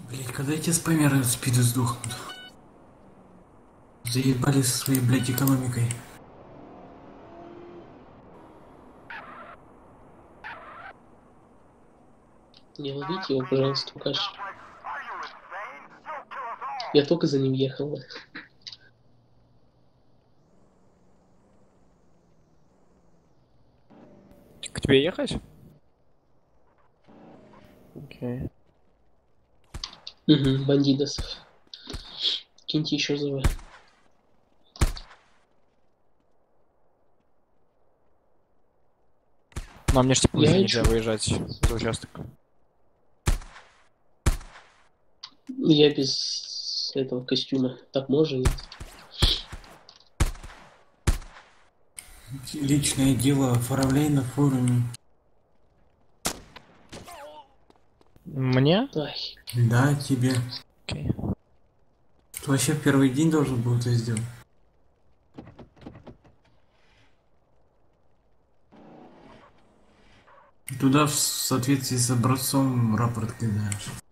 Блять, когда эти спамеры спиды сдохнут? Заебали со своей, блять, экономикой. Не ловите его, пожалуйста, Лукаш. Я только за ним ехал. К тебе ехать? Окей. Угу, бандидосов. Киньте еще ЗВ. Но мне ж типа Я уже нельзя ищу. выезжать за участок. Я без этого костюма. Так можно? Нет? Личное дело, оформляй на форуме. Мне? Ай, Да, тебе. Окей. Ты вообще в первый день должен был это сделать. Туда в соответствии с образцом рапорт кидаешь.